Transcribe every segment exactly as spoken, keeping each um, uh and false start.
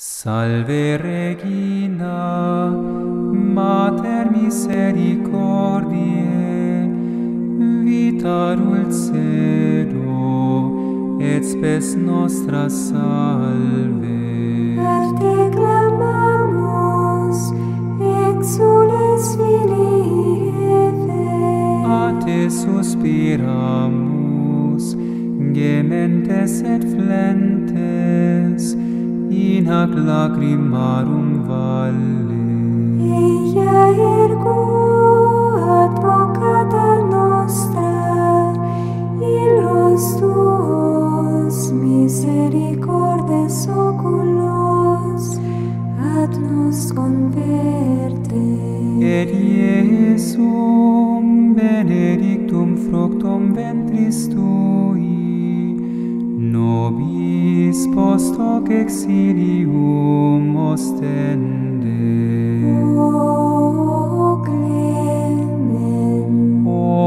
Salve Regina, Mater misericordiae, vita dulcedo, et spes nostra salve. Per te clamamus, exules filii Eve. A te suspiramus, gementes et flentes, in hac lacrimarum valle. Ea ergo advocata nostra, illos tuos misericordes oculos ad nos converte. Et Iesum benedictum fructum ventris tui, nobis post hoc exilium ostende. O clement,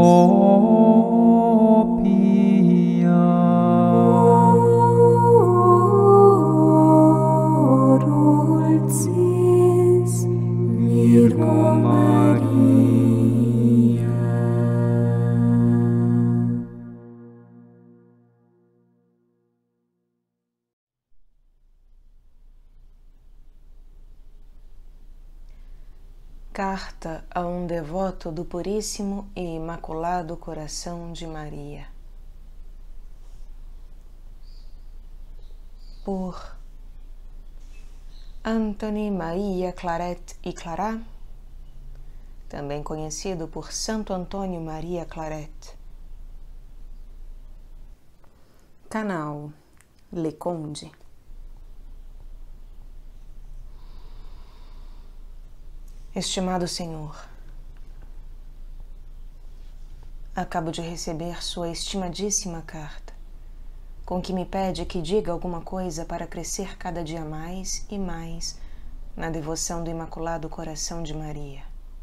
O pia, O dulcis Virgo Maria. Carta a um devoto do Puríssimo e Imaculado Coração de Maria. Por Anthony Maria Claret y Clará, também conhecido por Santo Antônio Maria Claret. Canal Le Conde. Estimado Senhor, acabo de receber sua estimadíssima carta, com que me pede que diga alguma coisa para crescer cada dia mais e mais na devoção do Imaculado Coração de Maria.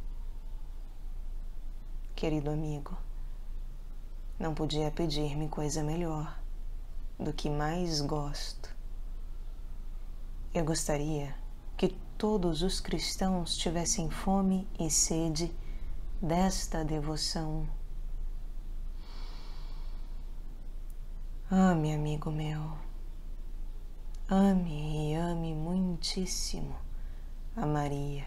Querido amigo, não podia pedir-me coisa melhor do que mais gosto. Eu gostaria que todos os cristãos tivessem fome e sede desta devoção. Ame, amigo meu, ame e ame muitíssimo a Maria,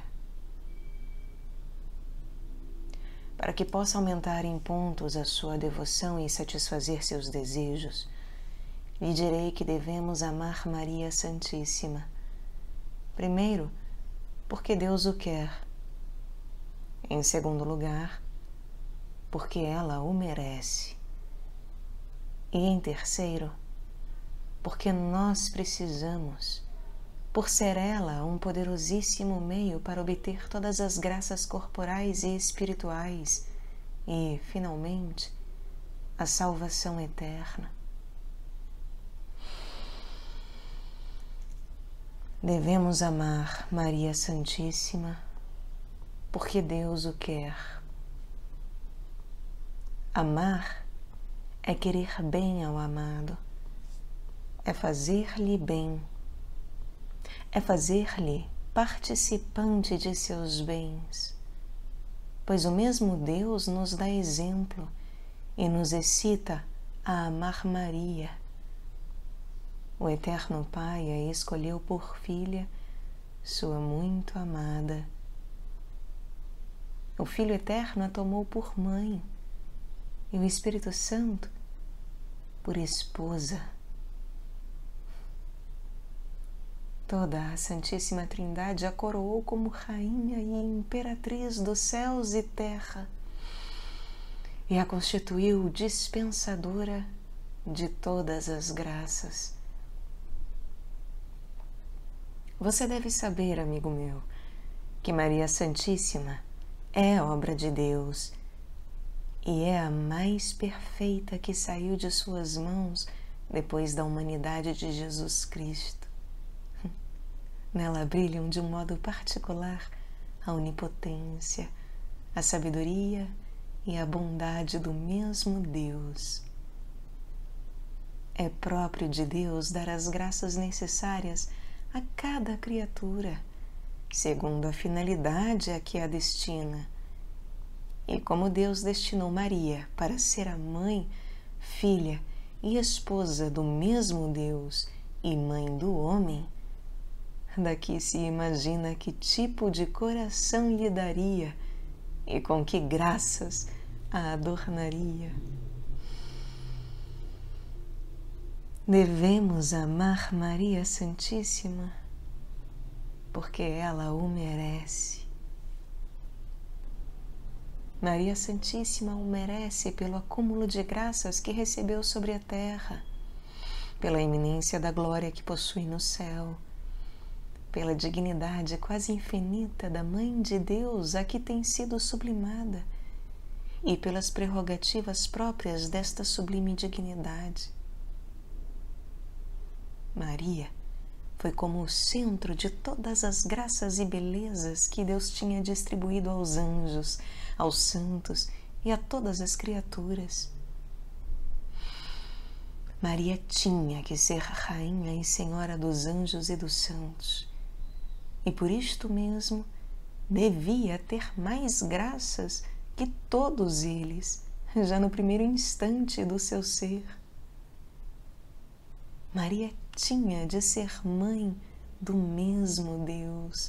para que possa aumentar em pontos a sua devoção e satisfazer seus desejos. Lhe direi que devemos amar Maria Santíssima, primeiro, porque Deus o quer. Em segundo lugar, porque ela o merece. E em terceiro, porque nós precisamos, por ser ela um poderosíssimo meio para obter todas as graças corporais e espirituais e, finalmente, a salvação eterna. Devemos amar Maria Santíssima porque Deus o quer. Amar é querer bem ao amado, é fazer-lhe bem, é fazer-lhe participante de seus bens, pois o mesmo Deus nos dá exemplo e nos excita a amar Maria. O Eterno Pai a escolheu por filha, sua muito amada. O Filho Eterno a tomou por mãe, e o Espírito Santo por esposa. Toda a Santíssima Trindade a coroou como rainha e imperatriz dos céus e terra, e a constituiu dispensadora de todas as graças. Você deve saber, amigo meu, que Maria Santíssima é obra de Deus e é a mais perfeita que saiu de suas mãos depois da humanidade de Jesus Cristo. Nela brilham de um modo particular a onipotência, a sabedoria e a bondade do mesmo Deus. É próprio de Deus dar as graças necessárias a cada criatura, segundo a finalidade a que a destina. E como Deus destinou Maria para ser a mãe, filha e esposa do mesmo Deus e mãe do homem, daqui se imagina que tipo de coração lhe daria e com que graças a adornaria. Devemos amar Maria Santíssima porque ela o merece. Maria Santíssima o merece pelo acúmulo de graças que recebeu sobre a terra, pela iminência da glória que possui no céu, pela dignidade quase infinita da Mãe de Deus a que tem sido sublimada e pelas prerrogativas próprias desta sublime dignidade. Maria foi como o centro de todas as graças e belezas que Deus tinha distribuído aos anjos, aos santos e a todas as criaturas. Maria tinha que ser rainha e senhora dos anjos e dos santos, e por isto mesmo devia ter mais graças que todos eles, já no primeiro instante do seu ser. Maria tinha de ser mãe do mesmo Deus.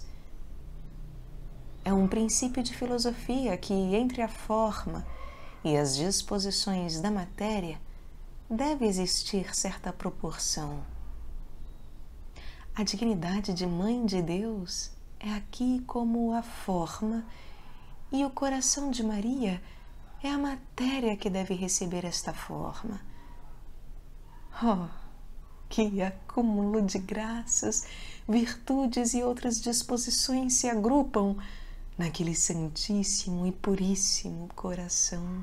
É um princípio de filosofia que, entre a forma e as disposições da matéria, deve existir certa proporção. A dignidade de Mãe de Deus é aqui como a forma, e o coração de Maria é a matéria que deve receber esta forma. Oh, que acúmulo de graças, virtudes e outras disposições se agrupam naquele santíssimo e puríssimo coração.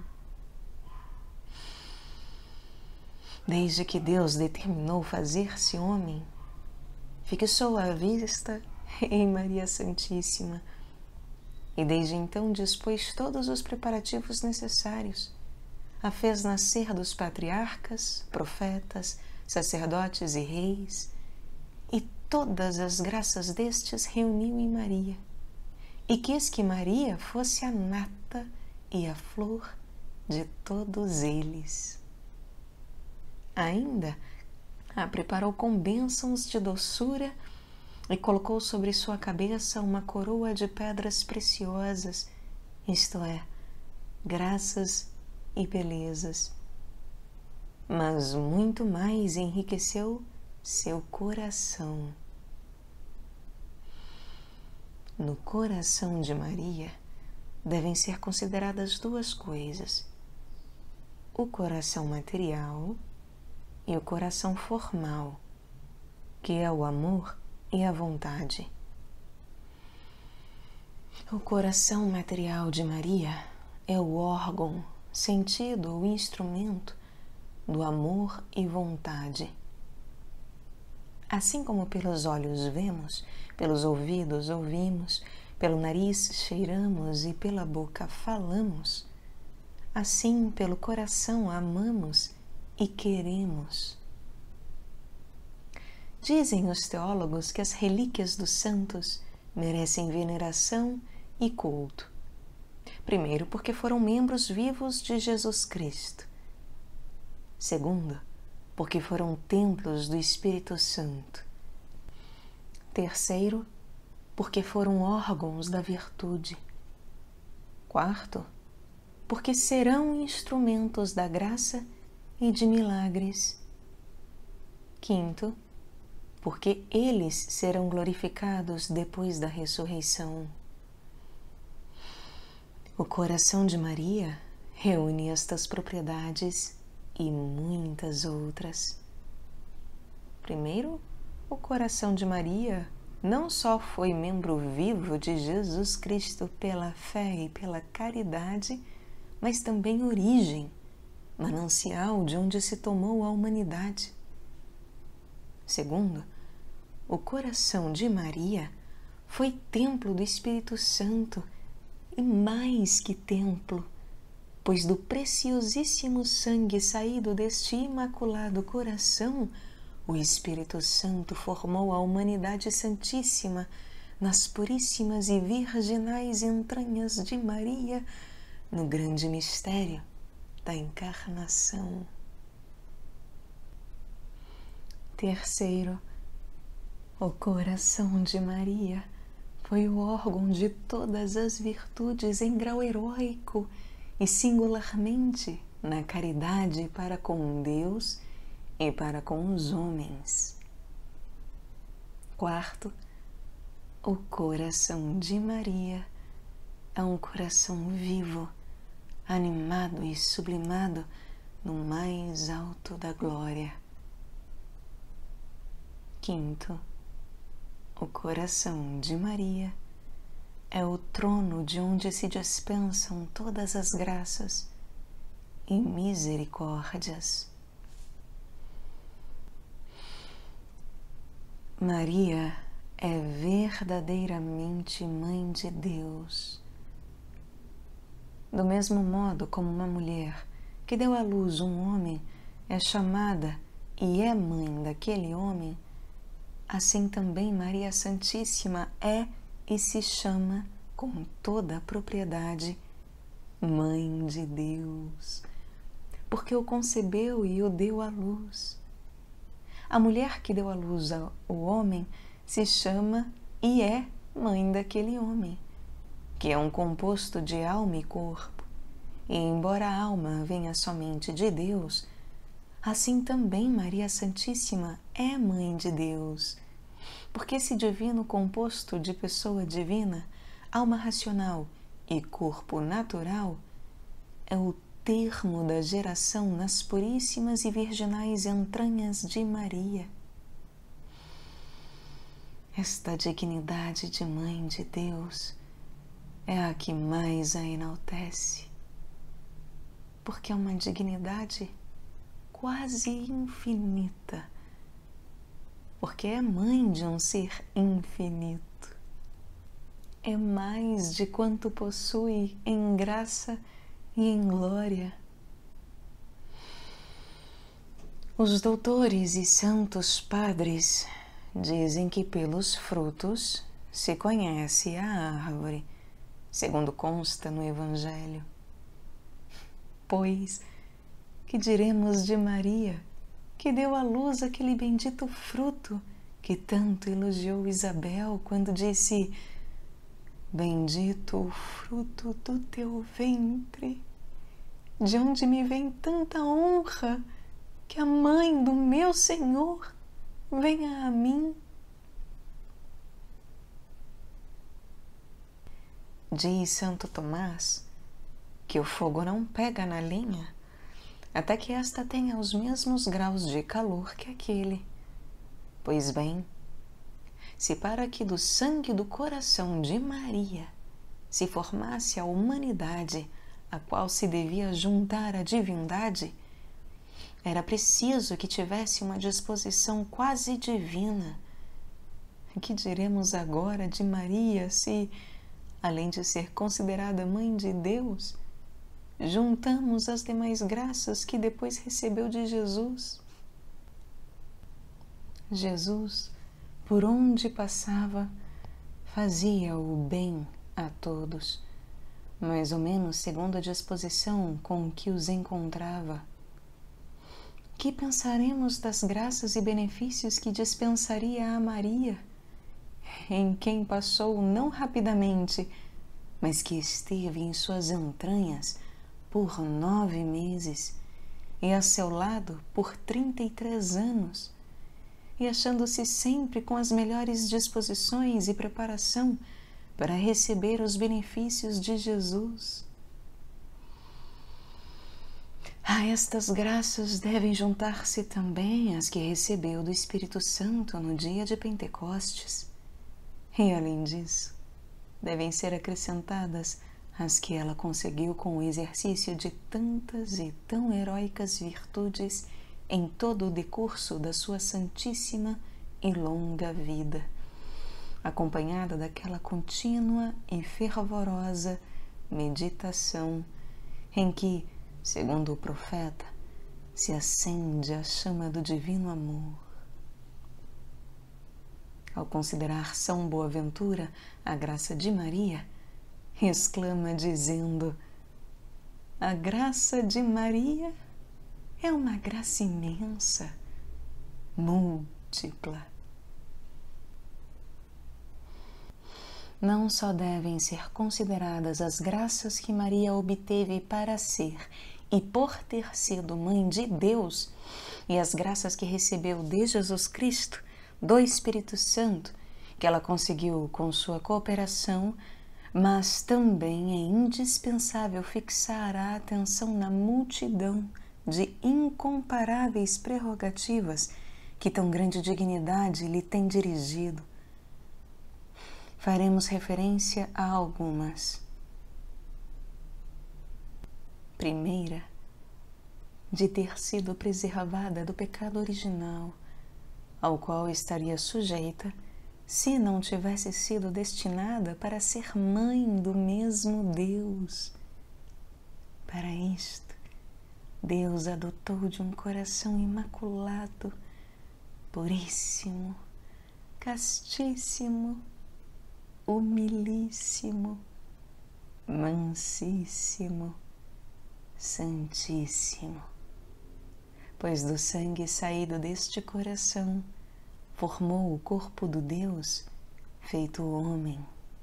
Desde que Deus determinou fazer-se homem, fixou a vista em Maria Santíssima e desde então dispôs todos os preparativos necessários. A fez nascer dos patriarcas, profetas, sacerdotes e reis, e todas as graças destes reuniu em Maria, e quis que Maria fosse a nata e a flor de todos eles. Ainda a preparou com bênçãos de doçura e colocou sobre sua cabeça uma coroa de pedras preciosas, isto é, graças e belezas. Mas muito mais enriqueceu seu coração. No coração de Maria devem ser consideradas duas coisas: o coração material e o coração formal, que é o amor e a vontade. O coração material de Maria é o órgão, sentido ou instrumento do amor e vontade. Assim como pelos olhos vemos, pelos ouvidos ouvimos, pelo nariz cheiramos e pela boca falamos, assim pelo coração amamos e queremos. Dizem os teólogos que as relíquias dos santos merecem veneração e culto. Primeiro, porque foram membros vivos de Jesus Cristo. Segundo, porque foram templos do Espírito Santo. Terceiro, porque foram órgãos da virtude. Quarto, porque serão instrumentos da graça e de milagres. Quinto, porque eles serão glorificados depois da ressurreição. O coração de Maria reúne estas propriedades e muitas outras. Primeiro, o coração de Maria não só foi membro vivo de Jesus Cristo pela fé e pela caridade, mas também origem, manancial de onde se tomou a humanidade. Segundo, o coração de Maria foi templo do Espírito Santo, e mais que templo, pois do preciosíssimo sangue saído deste imaculado coração o Espírito Santo formou a humanidade santíssima nas puríssimas e virginais entranhas de Maria, no grande mistério da encarnação. Terceiro, o coração de Maria foi o órgão de todas as virtudes em grau heróico e singularmente na caridade para com Deus e para com os homens. Quarto, o coração de Maria é um coração vivo, animado e sublimado no mais alto da glória. Quinto, o coração de Maria é o trono de onde se dispensam todas as graças e misericórdias. Maria é verdadeiramente Mãe de Deus. Do mesmo modo como uma mulher que deu à luz um homem é chamada e é mãe daquele homem, assim também Maria Santíssima é e se chama com toda a propriedade Mãe de Deus, porque o concebeu e o deu à luz. A mulher que deu à luz ao homem se chama e é mãe daquele homem, que é um composto de alma e corpo. E embora a alma venha somente de Deus, assim também Maria Santíssima é Mãe de Deus, porque esse divino composto de pessoa divina, alma racional e corpo natural é o termo da geração nas puríssimas e virginais entranhas de Maria. Esta dignidade de Mãe de Deus é a que mais a enaltece, porque é uma dignidade quase infinita, porque é mãe de um ser infinito. É mais de quanto possui em graça e em glória. Os doutores e santos padres dizem que pelos frutos se conhece a árvore, segundo consta no Evangelho. Pois, que diremos de Maria, que deu à luz aquele bendito fruto que tanto elogiou Isabel quando disse: bendito o fruto do teu ventre, de onde me vem tanta honra que a mãe do meu Senhor venha a mim. Diz Santo Tomás que o fogo não pega na lenha até que esta tenha os mesmos graus de calor que aquele. Pois bem, se para que do sangue do coração de Maria se formasse a humanidade a qual se devia juntar a divindade, era preciso que tivesse uma disposição quase divina. Que diremos agora de Maria se, além de ser considerada Mãe de Deus, juntamos as demais graças que depois recebeu de Jesus? Jesus, por onde passava, fazia o bem a todos, mais ou menos segundo a disposição com que os encontrava. Que pensaremos das graças e benefícios que dispensaria a Maria, em quem passou não rapidamente, mas que esteve em suas entranhas por nove meses e a seu lado por trinta e três anos, e achando-se sempre com as melhores disposições e preparação para receber os benefícios de Jesus. A estas graças devem juntar-se também as que recebeu do Espírito Santo no dia de Pentecostes, e além disso, devem ser acrescentadas as que ela conseguiu com o exercício de tantas e tão heróicas virtudes em todo o decurso da sua santíssima e longa vida, acompanhada daquela contínua e fervorosa meditação em que, segundo o profeta, se acende a chama do divino amor. ao considerar São Boaventura a graça de Maria, exclama dizendo: a graça de Maria é uma graça imensa, múltipla. Não só devem ser consideradas as graças que Maria obteve para ser e por ter sido mãe de Deus, e as graças que recebeu de Jesus Cristo, do Espírito Santo, que ela conseguiu com sua cooperação, mas também é indispensável fixar a atenção na multidão de incomparáveis prerrogativas que tão grande dignidade lhe tem dirigido. Faremos referência a algumas. Primeira, de ter sido preservada do pecado original, ao qual estaria sujeita se não tivesse sido destinada para ser mãe do mesmo Deus. Para isto, Deus a dotou de um coração imaculado, puríssimo, castíssimo, humilíssimo, mansíssimo, santíssimo, pois do sangue saído deste coração formou o corpo do Deus feito homem.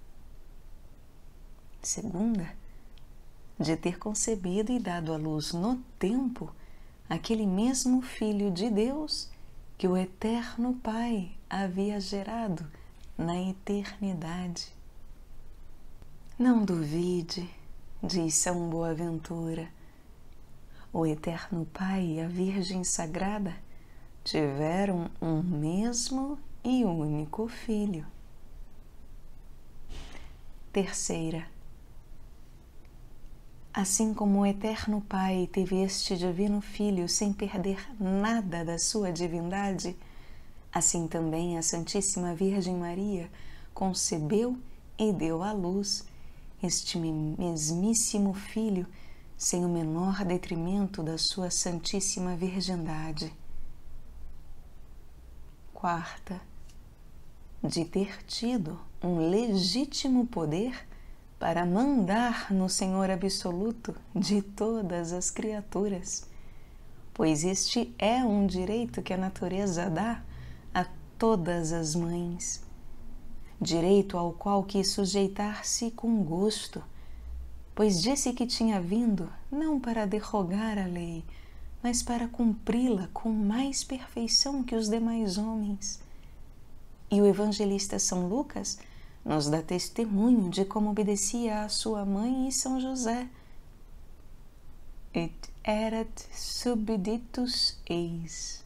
Segunda, de ter concebido e dado à luz no tempo aquele mesmo Filho de Deus que o Eterno Pai havia gerado na eternidade. Não duvide, diz São Boaventura, o Eterno Pai e a Virgem Sagrada tiveram um mesmo e único Filho. Terceira, assim como o Eterno Pai teve este Divino Filho sem perder nada da sua divindade, assim também a Santíssima Virgem Maria concebeu e deu à luz este mesmíssimo Filho sem o menor detrimento da sua Santíssima Virgindade. Quarta, de ter tido um legítimo poder para mandar no Senhor absoluto de todas as criaturas, pois este é um direito que a natureza dá a todas as mães, direito ao qual quis sujeitar-se com gosto, pois disse que tinha vindo não para derrogar a lei, mas para cumpri-la com mais perfeição que os demais homens. E o evangelista São Lucas nos dá testemunho de como obedecia a sua mãe e São José. Et erat subditus eis.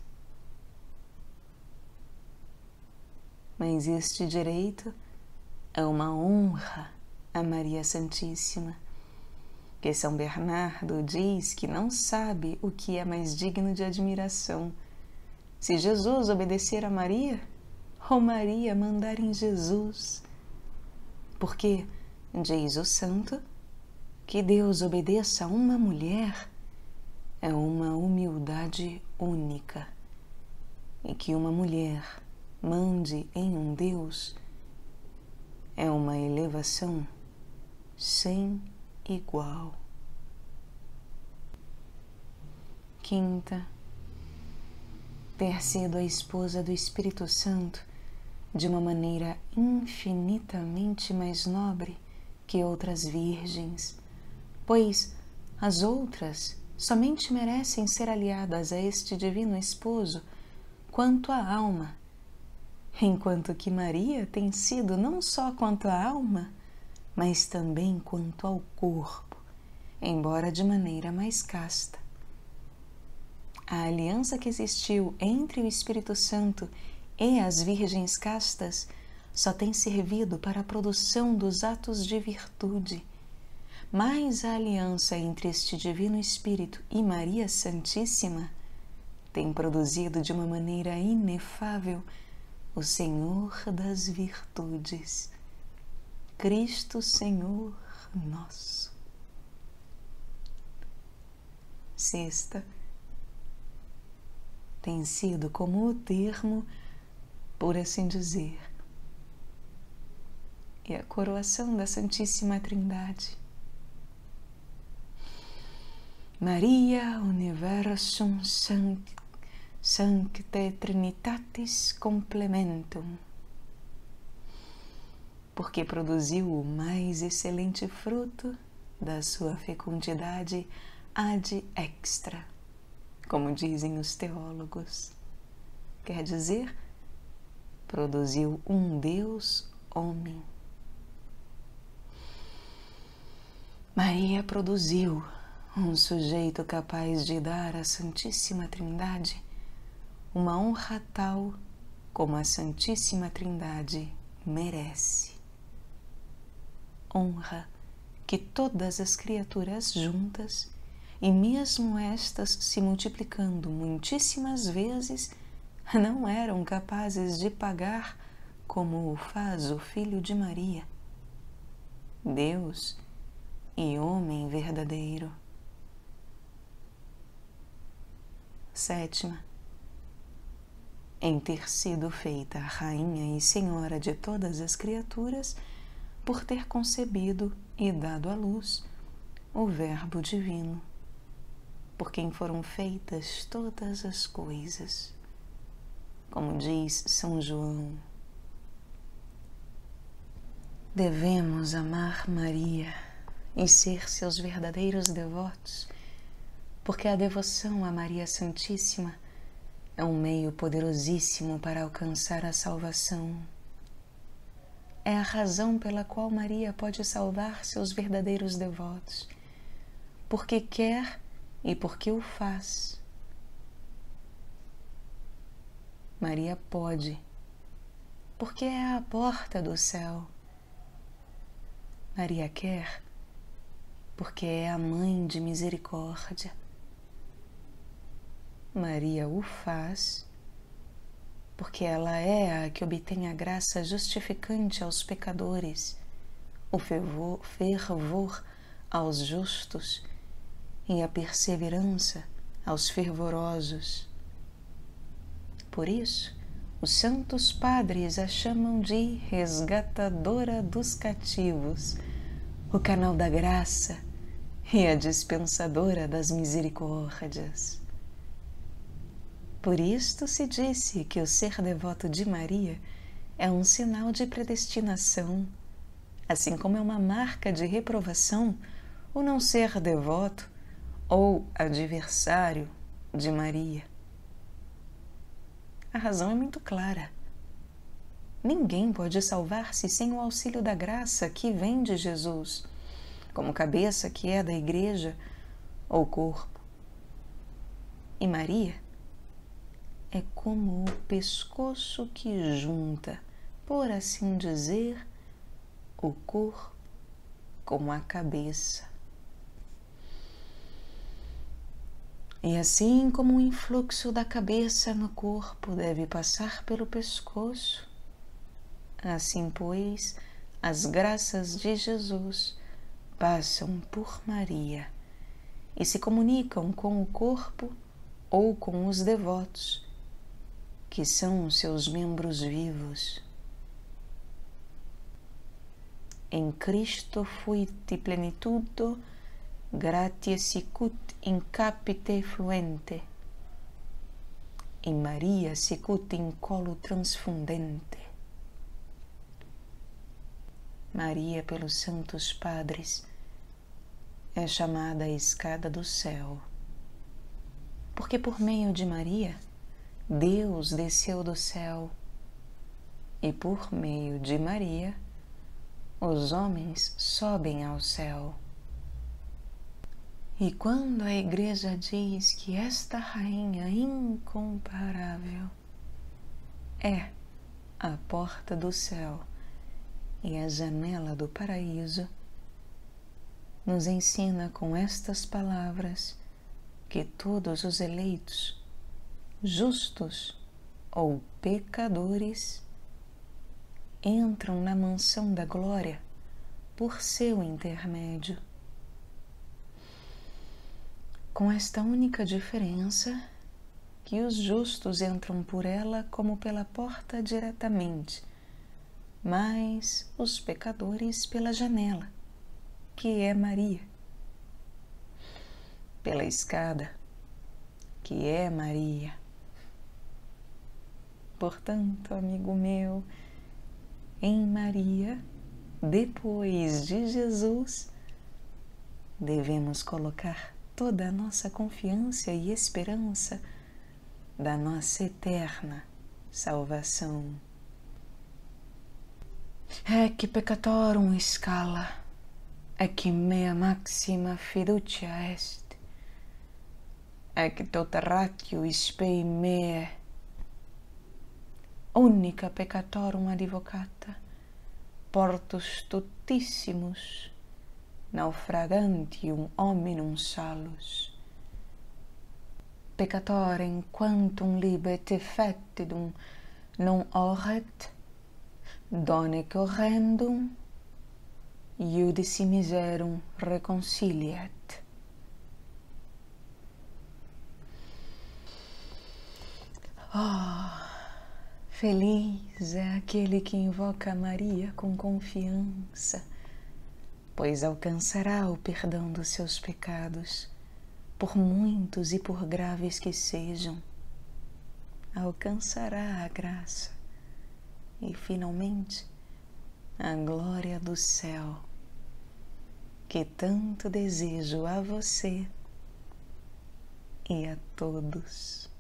Mas este direito é uma honra a Maria Santíssima, que São Bernardo diz que não sabe o que é mais digno de admiração, se Jesus obedecer a Maria ou Maria mandar em Jesus. Porque, diz o santo, que Deus obedeça a uma mulher é uma humildade única, e que uma mulher mande em um Deus é uma elevação sem igual. Quinta, ter sido a esposa do Espírito Santo de uma maneira infinitamente mais nobre que outras virgens, pois as outras somente merecem ser aliadas a este divino esposo quanto à alma, enquanto que Maria tem sido não só quanto à alma, mas também quanto ao corpo, embora de maneira mais casta. A aliança que existiu entre o Espírito Santo e as virgens castas só tem servido para a produção dos atos de virtude, mas a aliança entre este Divino Espírito e Maria Santíssima tem produzido de uma maneira inefável o Senhor das virtudes, Cristo Senhor nosso. Sexta, tem sido como o termo, por assim dizer, e a coroação da Santíssima Trindade. Maria Universum Sancte Trinitatis Complementum, porque produziu o mais excelente fruto da sua fecundidade ad extra, como dizem os teólogos. Quer dizer, produziu um Deus homem. Maria produziu um sujeito capaz de dar à Santíssima Trindade uma honra tal como a Santíssima Trindade merece. Honra que todas as criaturas juntas, e mesmo estas se multiplicando muitíssimas vezes, não eram capazes de pagar como o faz o Filho de Maria, Deus e homem verdadeiro. Sétima, em ter sido feita Rainha e Senhora de todas as criaturas, por ter concebido e dado à luz o Verbo Divino, por quem foram feitas todas as coisas. Como diz São João, devemos amar Maria e ser seus verdadeiros devotos, porque a devoção a Maria Santíssima é um meio poderosíssimo para alcançar a salvação. É a razão pela qual Maria pode salvar seus verdadeiros devotos, porque quer e porque o faz. Maria pode, porque é a porta do céu. Maria quer, porque é a mãe de misericórdia. Maria o faz, porque ela é a que obtém a graça justificante aos pecadores, o fervor, fervor aos justos e a perseverança aos fervorosos. Por isso, os santos padres a chamam de resgatadora dos cativos, o canal da graça e a dispensadora das misericórdias. Por isto se disse que o ser devoto de Maria é um sinal de predestinação, assim como é uma marca de reprovação o não ser devoto ou adversário de Maria. A razão é muito clara. Ninguém pode salvar-se sem o auxílio da graça que vem de Jesus, como cabeça que é da Igreja ou corpo. E Maria é como o pescoço que junta, por assim dizer, o corpo com a cabeça. E assim como o influxo da cabeça no corpo deve passar pelo pescoço, assim, pois, as graças de Jesus passam por Maria e se comunicam com o corpo ou com os devotos, que são seus membros vivos. Em Cristo fuit plenitudo, gratiae sicut in capite fluente, em Maria sicut in colo transfundente. Maria, pelos santos padres, é chamada a escada do céu, porque por meio de Maria, Deus desceu do céu, e por meio de Maria, os homens sobem ao céu. E quando a Igreja diz que esta Rainha incomparável é a porta do céu e a janela do paraíso, nos ensina com estas palavras que todos os eleitos, justos ou pecadores, entram na mansão da glória por seu intermédio. Com esta única diferença, que os justos entram por ela como pela porta diretamente, mas os pecadores pela janela, que é Maria, pela escada, que é Maria. Portanto, amigo meu, em Maria, depois de Jesus, devemos colocar toda a nossa confiança e esperança da nossa eterna salvação. Ecce peccatorum scala, ecce mea maxima fiducia est, ecce tota ratio spei meae, unica peccatorum advocata, portus tutissimus, naufragantium hominum salus, peccatorem quantum libet fetidum non oret, donec horrendum iudici miserum reconciliet. Oh, feliz é aquele que invoca Maria com confiança, pois alcançará o perdão dos seus pecados, por muitos e por graves que sejam. Alcançará a graça e, finalmente, a glória do céu, que tanto desejo a você e a todos.